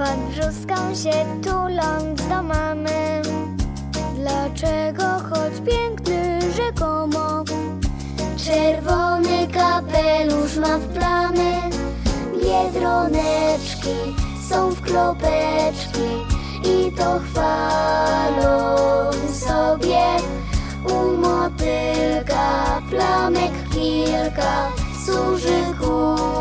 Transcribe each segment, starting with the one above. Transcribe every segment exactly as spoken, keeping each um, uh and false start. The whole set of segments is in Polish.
pod brzuską się tuląc do mamy. Dlaczego, choć piękny rzekomo, czerwony kapelusz ma w plamy? Biedroneczki są w kropeczki i to chwalą sobie. U motylka plamek kilka służy ku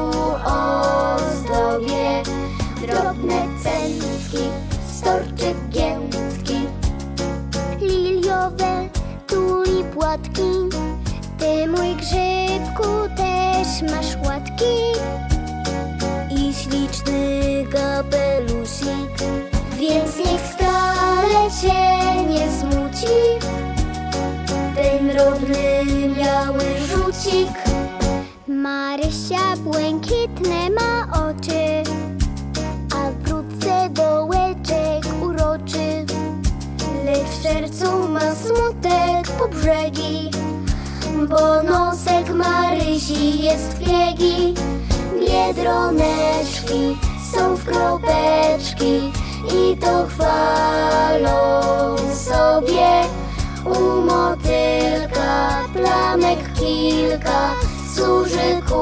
ozdobie. Drobne centki, storczyk giętki, liliowe tuli płatki. Ty, mój grzybku, też masz łatki i śliczny kapelusik, więc niech wcale cię nie smuci ten drobny biały żucik. Marysia błękitne ma oczy, a wkrótce dołeczek uroczy. Lecz w sercu ma smutek po brzegi, bo nosek Marysi jest w piegi. Biedroneczki są w kropeczki i to chwalą sobie. U motylka plamek kilka służy ku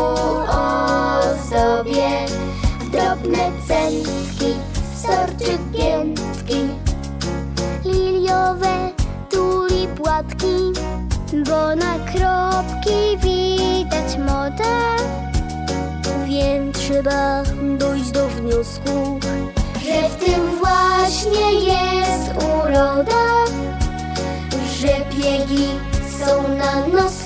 ozdobie. W drobne centki, storczyk giętki, liliowe tuli płatki, bo na kropki widać moda. Więc trzeba dojść do wniosku, że w tym właśnie jest uroda, że piegi są na nos